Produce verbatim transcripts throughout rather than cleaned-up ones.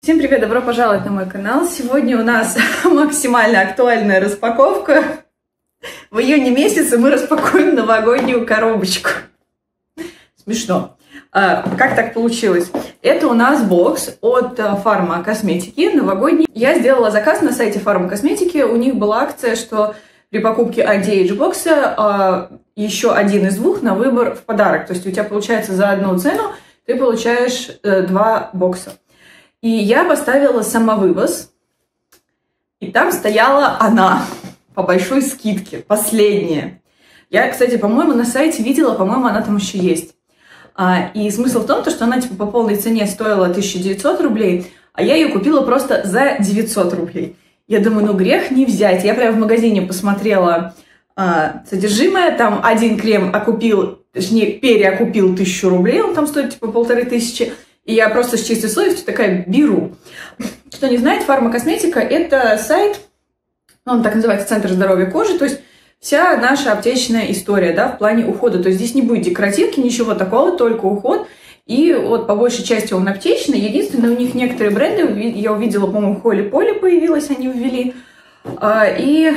Всем привет, добро пожаловать на мой канал. Сегодня у нас максимально актуальная распаковка. В июне месяце мы распакуем новогоднюю коробочку. Смешно. А, как так получилось? Это у нас бокс от Pharma Cosmetics новогодний. Я сделала заказ на сайте Pharma Cosmetics. У них была акция, что при покупке анти-эйдж бокса а, еще один из двух на выбор в подарок. То есть у тебя получается за одну цену ты получаешь э, два бокса. И я поставила самовывоз, и там стояла она по большой скидке, последняя. Я, кстати, по-моему, на сайте видела, по-моему, она там еще есть. А, и смысл в том, что она типа по полной цене стоила тысяча девятьсот рублей, а я ее купила просто за девятьсот рублей. Я думаю, ну грех не взять. Я прямо в магазине посмотрела а, содержимое, там один крем окупил, точнее, переокупил тысячу рублей, он там стоит типа полторы тысячи. И я просто с чистой совестью такая беру. Кто не знает, Pharma Cosmetics — это сайт, он так называется, Центр здоровья кожи, то есть вся наша аптечная история, да, в плане ухода. То есть здесь не будет декоративки, ничего такого, только уход. И вот по большей части он аптечный. Единственное, у них некоторые бренды, я увидела, по-моему, Холли Полли появилась, они ввели. И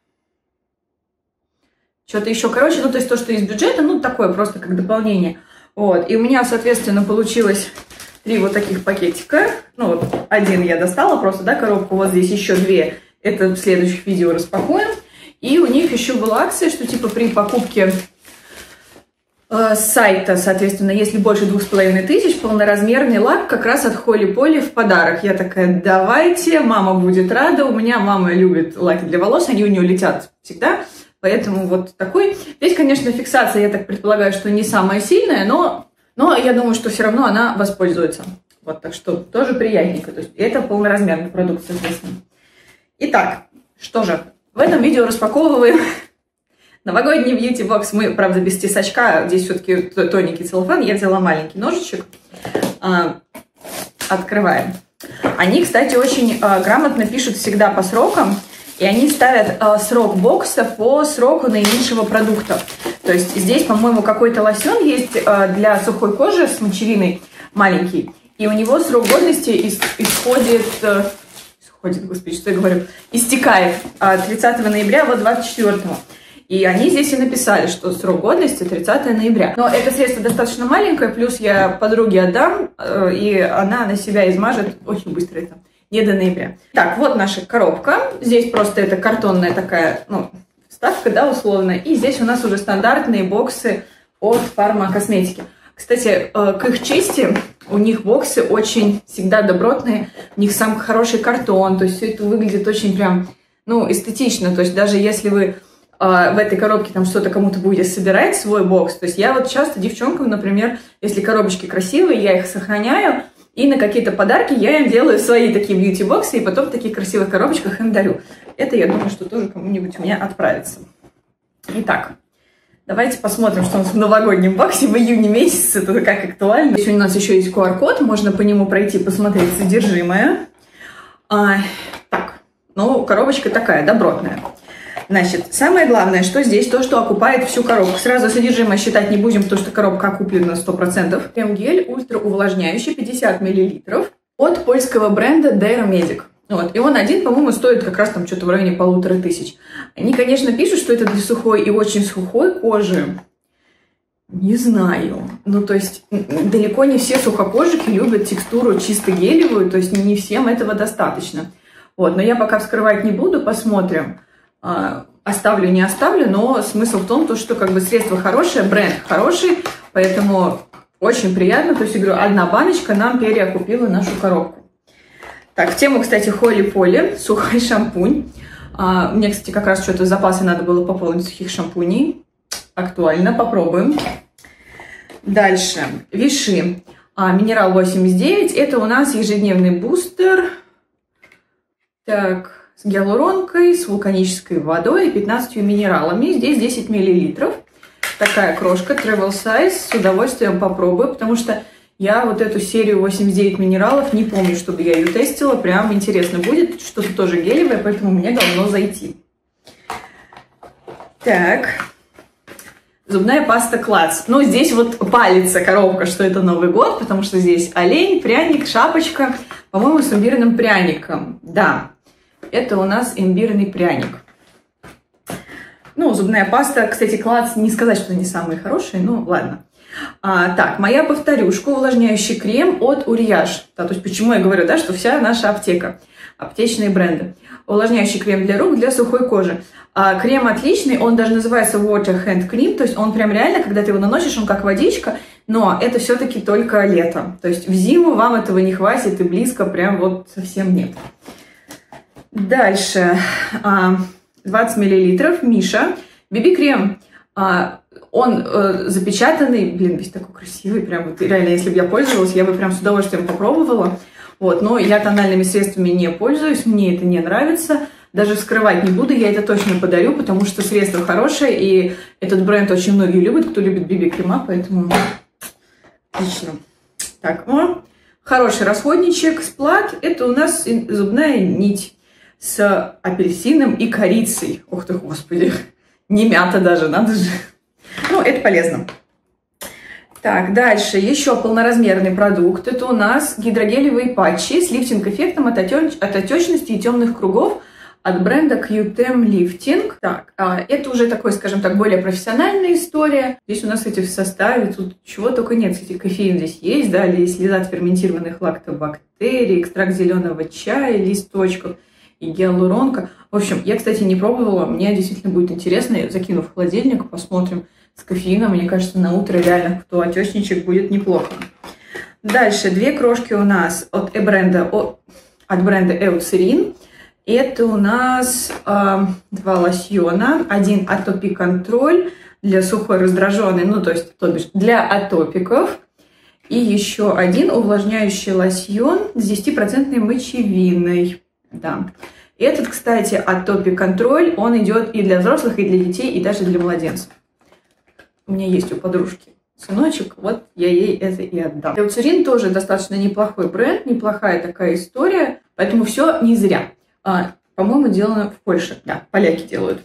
что-то еще, короче, ну то есть то, что из бюджета, ну такое просто как дополнение. Вот. И у меня, соответственно, получилось три вот таких пакетика. Ну, вот один я достала просто, да, коробку. Вот здесь еще две. Это в следующих видео распакуем. И у них еще была акция, что типа при покупке э, сайта, соответственно, если больше двух с половиной тысяч, полноразмерный лак как раз от Холли Полли в подарок. Я такая, давайте, мама будет рада. У меня мама любит лаки для волос, они у нее летят всегда. Поэтому вот такой. Здесь, конечно, фиксация, я так предполагаю, что не самая сильная, но, но я думаю, что все равно она воспользуется. Вот, так что тоже приятненько. То есть это полноразмерный продукт, соответственно. Итак, что же, в этом видео распаковываем новогодний бьюти-бокс. Мы, правда, без тесачка, здесь все-таки тоненький целлофан. Я взяла маленький ножичек. А, открываем. Они, кстати, очень а, грамотно пишут всегда по срокам. И они ставят э, срок бокса по сроку наименьшего продукта. То есть здесь, по-моему, какой-то лосьон есть э, для сухой кожи с мочериной маленький. И у него срок годности ис исходит... Э, исходит, господи, что я говорю? Истекает э, тридцатого ноября, вот двадцать четвёртого. И они здесь и написали, что срок годности тридцатого ноября. Но это средство достаточно маленькое, плюс я подруге отдам, э, и она на себя измажет очень быстро это. Не до ноября. Так, вот наша коробка. Здесь просто это картонная такая, ну, вставка, да, условно. И здесь у нас уже стандартные боксы от Pharma Cosmetics. Кстати, к их чести, у них боксы очень всегда добротные. У них самый хороший картон. То есть все это выглядит очень прям, ну, эстетично. То есть даже если вы в этой коробке там что-то кому-то будете собирать, свой бокс. То есть я вот часто девчонкам, например, если коробочки красивые, я их сохраняю. И на какие-то подарки я им делаю свои такие бьюти-боксы, и потом в таких красивых коробочках им дарю. Это, я думаю, что тоже кому-нибудь у меня отправится. Итак, давайте посмотрим, что у нас в новогоднем боксе в июне месяце. Это как актуально. Здесь у нас еще есть ку ар код, можно по нему пройти, посмотреть содержимое. А, так, ну, коробочка такая, добротная. Значит, самое главное, что здесь то, что окупает всю коробку. Сразу содержимое считать не будем, потому что коробка окуплена сто процентов. Крем-гель ультраувлажняющий, пятьдесят миллилитров, от польского бренда Dermedic. Вот. И он один, по-моему, стоит как раз там что-то в районе полутора тысяч. Они, конечно, пишут, что это для сухой и очень сухой кожи. Не знаю. Ну, то есть, далеко не все сухокожики любят текстуру чисто гелевую, то есть не всем этого достаточно. Вот. Но я пока вскрывать не буду, посмотрим. Оставлю, не оставлю, но смысл в том, что как бы средство хорошее, бренд хороший, поэтому очень приятно. То есть, я говорю, одна баночка нам переокупила нашу коробку. Так, в тему, кстати, Холли Полли, сухой шампунь. А, мне, кстати, как раз что-то запасы надо было пополнить сухих шампуней. Актуально, попробуем. Дальше, Виши. А, Минерал восемьдесят девять, это у нас ежедневный бустер. Так... с гиалуронкой, с вулканической водой и пятнадцатью минералами. Здесь десять миллилитров. Такая крошка, travel size. С удовольствием попробую, потому что я вот эту серию восемьдесят девять минералов не помню, чтобы я ее тестила. Прям интересно будет. Что-то тоже гелевое, поэтому мне должно зайти. Так. Зубная паста Клац. Ну, здесь вот палится коробка, что это Новый год, потому что здесь олень, пряник, шапочка. По-моему, с имбирным пряником. Да, это у нас имбирный пряник. Ну, зубная паста, кстати, Клац, не сказать, что они самые хорошие, ну, ладно. А, так, моя повторюшка, увлажняющий крем от Uriage. Да, то есть, почему я говорю, да, что вся наша аптека, аптечные бренды. Увлажняющий крем для рук, для сухой кожи. А, крем отличный, он даже называется Water Hand Cream, то есть он прям реально, когда ты его наносишь, он как водичка, но это все-таки только лето. То есть в зиму вам этого не хватит и близко прям вот совсем нет. Дальше. двадцать миллилитров Миша. би би-крем. Он э, запечатанный, блин, весь такой красивый, прям вот реально, если бы я пользовалась, я бы прям с удовольствием попробовала. Вот, но я тональными средствами не пользуюсь, мне это не нравится. Даже вскрывать не буду, я это точно подарю, потому что средство хорошее, и этот бренд очень многие любят, кто любит би би-крема, поэтому отлично. Так, о, хороший расходничек, Сплат, это у нас зубная нить с апельсином и корицей. Ух ты, господи, не мята даже, надо же. Ну, это полезно. Так, дальше еще полноразмерный продукт. Это у нас гидрогелевые патчи с лифтинг-эффектом от, отеч... от отечности и темных кругов от бренда Q-Tem Lifting. Так, а, это уже такой, скажем так, более профессиональная история. Здесь у нас, кстати, в составе тут чего только нет. Кстати, кофеин здесь есть, да, слизат ферментированных лактобактерий, экстракт зеленого чая, листочков и гиалуронка. В общем, я, кстати, не пробовала. Мне действительно будет интересно. Я закину в холодильник, посмотрим. С кофеином, мне кажется, на утро реально, кто отечничек, будет неплохо. Дальше две крошки у нас от бренда, от бренда Eucerin. Это у нас э, два лосьона. Один Atopic Control для сухой раздраженной, ну то есть то бишь для атопиков. И еще один увлажняющий лосьон с десятипроцентной мочевиной. Да. Этот, кстати, Atopic Control, он идет и для взрослых, и для детей, и даже для младенцев. У меня есть у подружки сыночек, вот я ей это и отдам. Eucerin тоже достаточно неплохой бренд, неплохая такая история, поэтому все не зря. А, по-моему, сделано в Польше. Да, поляки делают.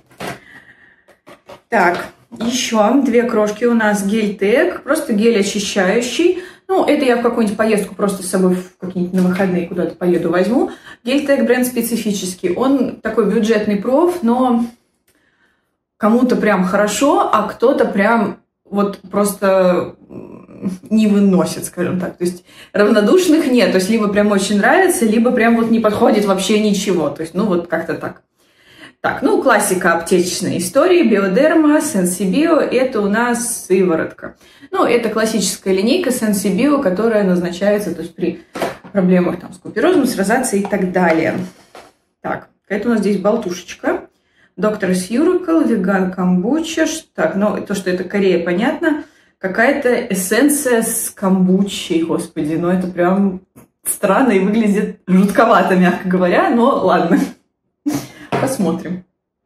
Так, еще две крошки у нас гель-тек, просто гель очищающий. Ну, это я в какую-нибудь поездку просто с собой в какие-нибудь на выходные куда-то поеду возьму. Гель-тек бренд специфический. Он такой бюджетный проф, но кому-то прям хорошо, а кто-то прям вот просто не выносит, скажем так. То есть равнодушных нет. То есть либо прям очень нравится, либо прям вот не подходит вообще ничего. То есть, ну вот как-то так. Так, ну классика аптечной истории. Биодерма, Sensibio. Это у нас сыворотка. Ну, это классическая линейка Sensibio, которая назначается, то есть при проблемах там с куперозом, с розацией и так далее. Так, это у нас здесь болтушечка. Doctor's Oracle, веган камбуча. Так, ну то, что это Корея, понятно. Какая-то эссенция с камбучей, господи. Ну это прям странно и выглядит жутковато, мягко говоря. Но ладно, посмотрим.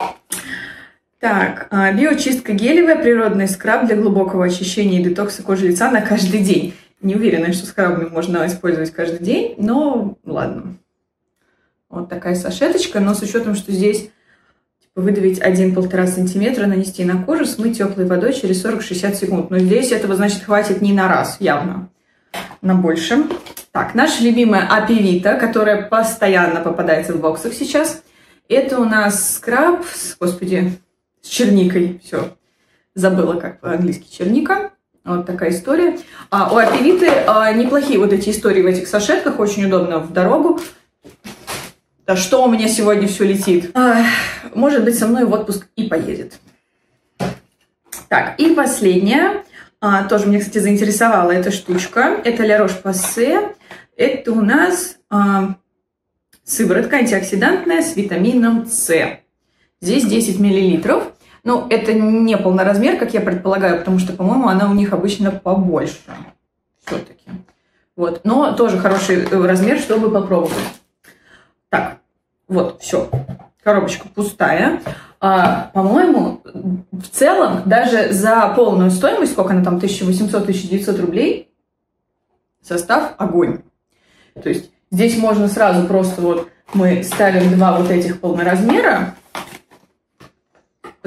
Так, биочистка гелевая, природный скраб для глубокого очищения и детокса кожи лица на каждый день. Не уверена, что скрабы можно использовать каждый день, но ладно. Вот такая сашеточка, но с учетом, что здесь выдавить один-полтора сантиметра, нанести на кожу, смыть теплой водой через сорок-шестьдесят секунд. Но здесь этого, значит, хватит не на раз, явно, на больше. Так, наша любимая Апивита, которая постоянно попадается в боксах сейчас. Это у нас скраб с, господи, с черникой. Все, забыла, как по-английски черника. Вот такая история. А у Апивиты а, неплохие вот эти истории в этих сашетках, очень удобно в дорогу. Да что у меня сегодня все летит? А, может быть, со мной в отпуск и поедет. Так, и последняя. А, тоже меня, кстати, заинтересовала эта штучка. Это La Roche-Posay. Это у нас а, сыворотка антиоксидантная с витамином С. Здесь десять миллилитров. Ну, это не полноразмер, как я предполагаю, потому что, по-моему, она у них обычно побольше. Все-таки. Вот. Но тоже хороший размер, чтобы попробовать. Так, вот, все. Коробочка пустая. А, по-моему, в целом, даже за полную стоимость, сколько она там, тысяча восемьсот — тысяча девятьсот рублей, состав огонь. То есть здесь можно сразу просто вот мы ставим два вот этих полноразмера,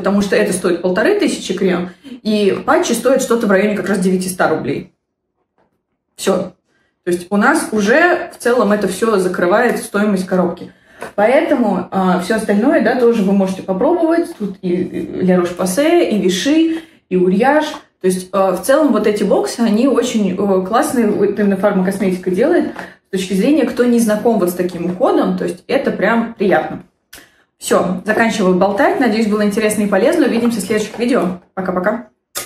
потому что это стоит полторы тысячи крем, и патчи стоят что-то в районе как раз девятисот рублей. Все. То есть у нас уже в целом это все закрывает стоимость коробки. Поэтому э, все остальное, да, тоже вы можете попробовать. Тут и Ля Рош-Посay, и Виши, и Uriage. То есть э, в целом вот эти боксы, они очень э, классные, вот именно фармакосметика делает, с точки зрения, кто не знаком вот с таким уходом, то есть это прям приятно. Все, заканчиваю болтать. Надеюсь, было интересно и полезно. Увидимся в следующих видео. Пока-пока.